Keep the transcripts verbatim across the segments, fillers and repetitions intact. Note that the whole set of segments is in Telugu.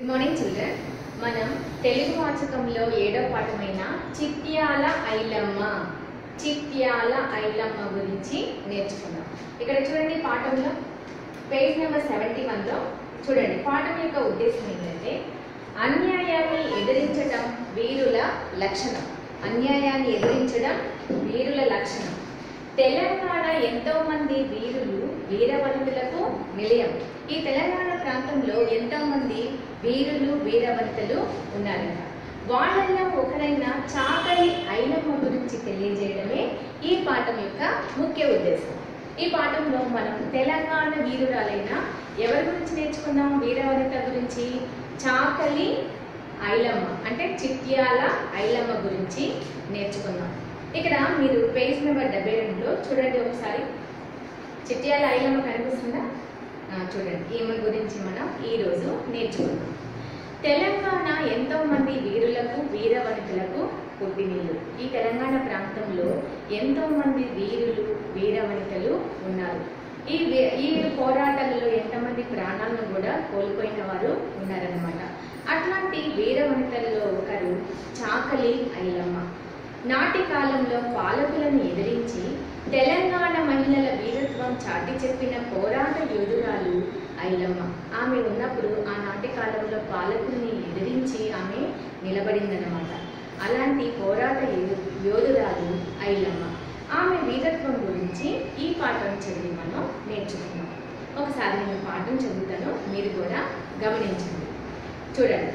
Good morning children. మనం తెలుగు వాచకంలో ఏడవ పాఠమైన చిట్యాల ఐలమ్మ చిట్యాల ఐలమ్మ గురించి నేర్చుకుందాం. ఇక్కడ చూడండి, పాఠంలో పేజ్ నెంబర్ సెవెంటీ వన్లో చూడండి. పాఠం యొక్క ఉద్దేశం ఏంటంటే, అన్యాయాన్ని ఎదిరించడం వీరుల లక్షణం. అన్యాయాన్ని ఎదిరించడం వీరుల లక్షణం. తెలంగాణ ఎంతో మంది వీరులు వీరవనితలకు నిలయం. ఈ తెలంగాణ ప్రాంతంలో ఎంతో మంది వీరులు వీరవనితలు ఉన్నారంట. వాళ్ళల్లో ఒకరైన చాకలి ఐలమ్మ గురించి తెలియజేయడమే ఈ పాఠం యొక్క ముఖ్య ఉద్దేశం. ఈ పాఠంలో మనం తెలంగాణ వీరురాలైన ఎవరి గురించి నేర్చుకుందాం? వీరవనిత గురించి. చాకలి ఐలమ్మ అంటే చిట్యాల ఐలమ్మ గురించి నేర్చుకుందాం. ఇక్కడ మీరు పేజ్ నెంబర్ డెబ్బై రెండులో చూడండి ఒకసారి. చిట్యాల ఐలమ్మ కనిపిస్తుందా? చూడండి, ఈమె గురించి మనం ఈరోజు నేర్చుకుందాం. తెలంగాణ ఎంతో మంది వీరులకు వీరవనితలకు పుట్టినిల్లు. ఈ తెలంగాణ ప్రాంతంలో ఎంతో మంది వీరులు వీరవనితలు ఉన్నారు. ఈ ఈ పోరాటాలలో ఎంతమంది ప్రాణాలను కూడా కోల్పోయిన వారు ఉన్నారన్నమాట. అట్లాంటి వీరవనితల్లో ఒకరు చాకలి ఐలమ్మ. నాటి కాలంలో పాలకులను ఎదిరించి తెలంగాణ మహిళల వీరత్వం చాటి చెప్పిన పోరాట యోధురాలు ఐలమ్మ. ఆమె ఉన్నప్పుడు ఆనాటి కాలంలో పాలకుల్ని ఎదిరించి ఆమె నిలబడిందన్నమాట. అలాంటి పోరాట యోధురాలు ఐలమ్మ. ఆమె వీరత్వం గురించి ఈ పాఠం చదివి మనం నేర్చుకున్నాం. ఒకసారి నేను పాఠం చదువుతాను, మీరు కూడా గమనించండి. చూడండి.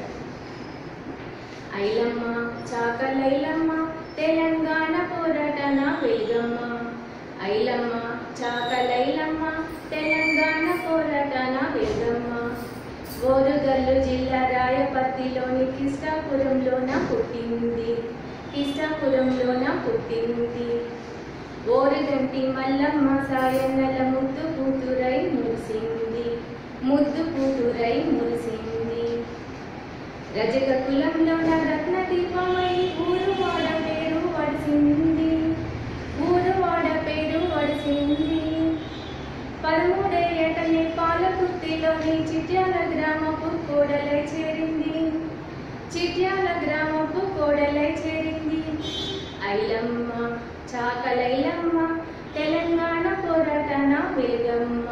ఐలమ్మ చాకలైలమ్మ తెలంగాణ పోరాటన వెలుగమ్మ. ఐలమ్మ చాకలైలమ్మ తెలంగాణ పోరాటన వెలుగమ్మ. ఓరుగల్లు జిల్లా రాయపర్తిలోని కిష్టాపురంలోన పుట్టింది. కిష్టాపురంలోన పుట్టింది. ఓరుగంటి మల్లమ్మ సాయన్నల ముద్దు కూతురై మురిసింది. ముద్దు కూతురై మురిసింది. రజక కులంలోన రత్న దీపమై ఊరువాడ పేరు వడిసింది. ఊరువాడ పేరు వడిసింది. పదమూడే ఏటనే పాలకుర్తిలోని చిట్యాల గ్రామపు కోడలై చేరింది. చిట్యాల గ్రామపు కోడలై చేరింది. ఐలమ్మ చాకలైలమ్మ తెలంగాణ పోరాటన వెలుగమ్మ.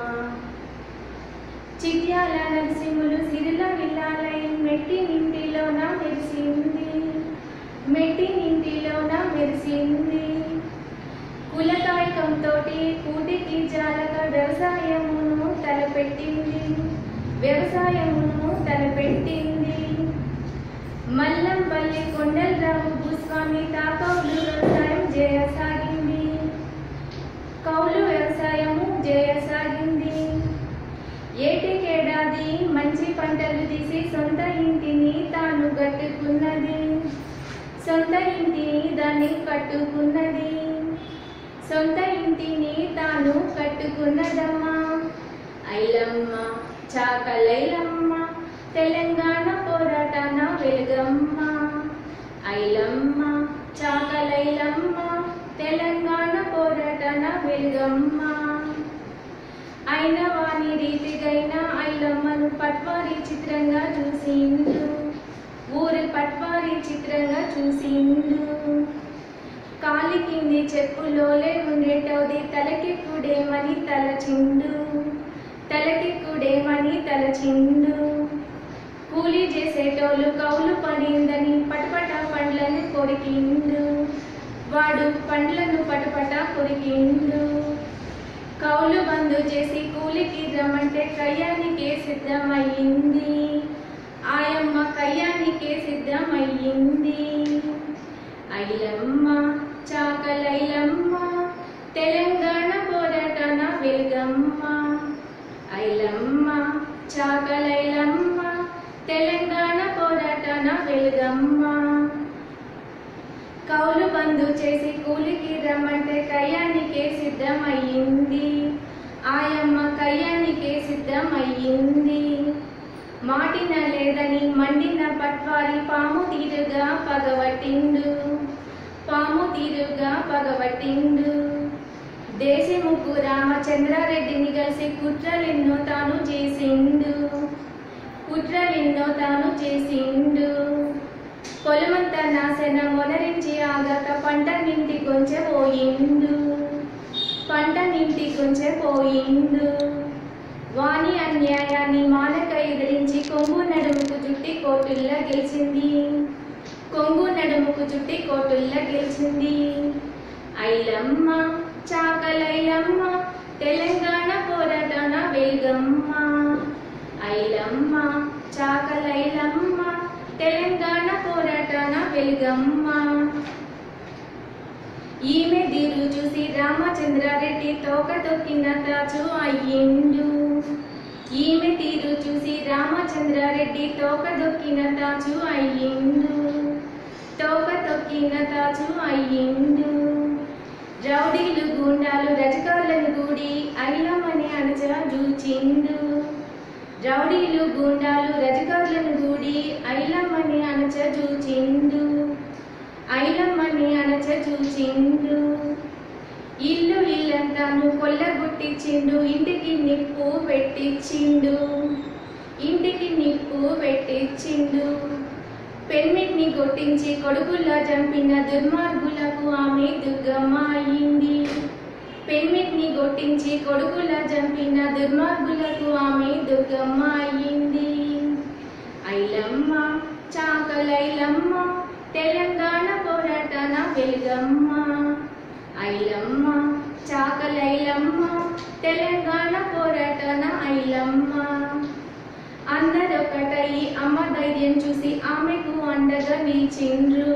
చిట్యాల నరసింహులు సిరిల విల్లాలై మెట్టి నింటిలోన మెరిసింది. మెట్టి నింటిలోన మెరిసింది. కులకాయకంతో కూటికి జాలక వ్యవసాయమును తలపెట్టింది. వ్యవసాయమును తలపెట్టింది. మల్లంపల్లి కొండలరావు భూస్వామి తా కౌలు వ్యవసాయం చేయసాగింది. కౌలు వ్యవసాయము చేయసాగింది. ఏటికేడాది మంచి పంటలు తీసి సొంత ఇంటిని తాను కట్టుకున్నది. సొంత ఇంటిని దాన్ని కట్టుకున్నది. సొంత ఇంటిని తాను కట్టుకున్నదమ్మా. ఐలమ్మ చాకలైలమ్మ తెలంగాణ పోరాటన వెలుగమ్మ. ఐలమ్మ చాకలైలమ్మ తెలంగాణ పోరాటన వెలుగమ్మ. అయిన వాని రీతిగైన ఐలమ్మను పట్వారి చిత్రంగా చూసిండు. ఊరి పట్వారి చిత్రంగా చూసిండు. కాలి కింది చెప్పులోలే ఉండేటోది తలకెక్కుడేమని తలచిండు. తలకెక్కుడేమని తలచిండు. కూలీ చేసేటోళ్ళు కౌలు పడిందని పటపట పండ్లను కొరికిండు. వాడు పండ్లను పటపట కొరికిండు. కౌలు బంధు చేసి కూలికి రమ్మంటే కయ్యానికే సిద్ధమయ్యింది. ఆయమ్మ కయ్యానికే సిద్ధమయ్యింది. ఐలమ్మ చాకలైలమ్మ తెలంగాణ పోరాటన వెలుగమ్మ. ఐలమ్మ చాకలైలమ్మ తెలంగాణ పోరాటన వెలుగమ్మ. కౌలు బంధు చేసి కూలికి రమ్మంటే కయ్యానికే సిద్ధమయ్యింది. ఆయమ్మ కయ్యానికే సిద్ధమయ్యింది. మాటిన లేదని మండిన పట్వారి పాము తీరుగా పగవట్టిండు. పాము తీరుగా పగవట్టిండు. దేశముకు రామచంద్రారెడ్డిని కలిసి కుట్రలెన్నో తాను చేసిండు. కుట్రలెన్నో తాను చేసిండు, పొలమంత నాశనం మొనరించి ఆగక పంట నింటి కొంచె పోయిండు, పంట నింటి కొంచె పోయిండు. వాణి అన్యాయాన్ని మానక ఎదిరించి కొంగు నడుముకు చుట్టి కోటుల్లా గెలిచింది, కొంగు నడుముకు చుట్టి కోటుల్లా గెలిచింది. ఐలమ్మ చాకలైలమ్మ తెలంగాణ పోరాటాన వెలుగమ్మ, ఐలమ్మ చాకలైలమ్మ తెలంగాణ పోరాటాన వెలుగమ్మ. ఈమె తీరు చూసి రామచంద్రారెడ్డి తోక తొక్కిన తాచు అయ్యిండు, ఈమె తీరు చూసి రామచంద్రారెడ్డి తోక దొక్కిన తాచు అయ్యిండు, తోక తొక్కిన తాచు అయ్యిండు. రౌడీలు గుండాలు రజకాలను గూడి ఐలమ్మని అణచ జూచిండు, రౌడీలు గుండాలు రజకాలను గూడి ఐలమ్మని అణచ జూచిండు, ఐలమ్మని అణచ జూచిండు. ఇల్లు ఇల్లంతాను కొల్లగొట్టించిండు, ఇంటికి నిప్పు పెట్టించిండు, ఇంటికి నిప్పు పెట్టించిండు. పెన్మిట్ని కొట్టించి కొడుకుల్లా చంపిన దుర్మార్గులకు ఆమె దుర్గమ్మ అయింది, పెన్మిట్ని కొట్టించి కొడుకుల్లా చంపిన దుర్మార్గులకు ఆమె దుర్గమ్మ అయింది. ఐలమ్మ చాకలైలమ్మ తెలంగాణ పోరాటాన వెలుగమ్మ, ఐలమ్మ చాకలైలమ్మ తెలంగాణ పోరాటాన ఐలమ్మ. అందరొకటై అమ్మ ధైర్యం చూసి ఆమెకు అండగా నిలిచిండ్రు,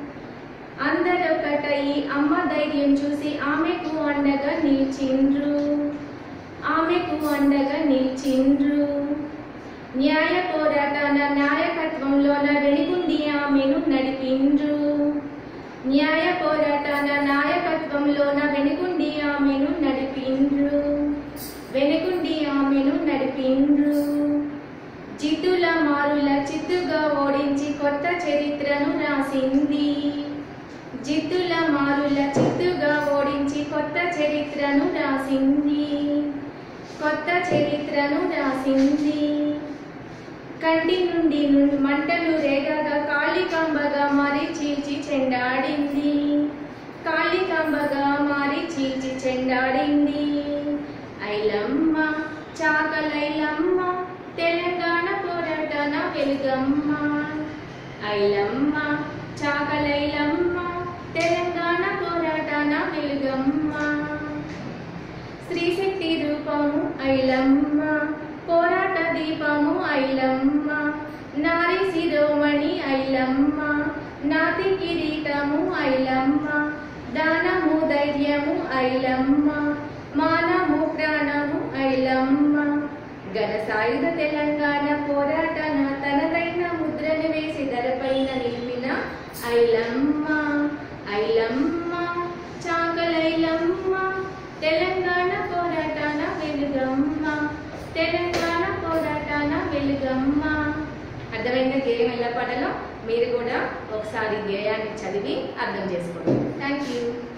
అందరొకటై అమ్మ ధైర్యం చూసి ఆమెకు అండగా నిలిచిండ్రు, ఆమెకు అండగా నిలిచిండ్రు. న్యాయ పోరాటాన నాయకత్వంలోన వెనుకుండి ఆమెను నడిపిండ్రు, న్యాయ పోరాటాన నాయకత్వంలోన వెనుకుండి ఆమెను నడిపిండ్రు, వెనుకుండి ఆమెను నడిపిండ్రు. జిత్తుల మారుల చిత్తుగా ఓడించి కొత్త చరిత్రను రాసింది, జిత్తుల మారుల చిత్తుగా ఓడించి కొత్త చరిత్రను రాసింది, కొత్త చరిత్రను రాసింది. కంటి నుండి నుండి మంటలు రేగగా కాళికాంబగా మారి చీల్చి చెండాడింది, కాళికాంబగా మారి చీల్చి చెండాడింది. ఐలమ్మ చాకలైలమ్మ తెలంగాణ పోరాటాన వెలుగమ్మ, ఐలమ్మ చాకలైలమ్మ తెలంగాణ పోరాటాన వెలుగమ్మ. శ్రీశక్తి రూపము ఐలమ్మ, పోరాట దీపము ఐలమ్మ, నారీ శిరోమణి ఐలమ్మ, నాతి కిరీటము ఐలమ్మ, దానము ధైర్యము ఐలమ్మ, మానము ప్రాణము ఐలమ్మ. ఘన సాయుధ తెలంగాణ పోరాటాన తనదైన ముద్రను వేసి ధరపైన నిలిపిన ఐలమ్మ, ఐలమ్మ చాకలైలమ్మ తెలంగాణ పోరాటాన వెలుగమ్మ, తెలంగాణ పోరాటాన వెలుగమ్మ. అర్థమైన గేయం ఎలా పడాలో మీరు కూడా ఒకసారి గేయాన్ని చదివి అర్థం చేసుకోండి. Thank you.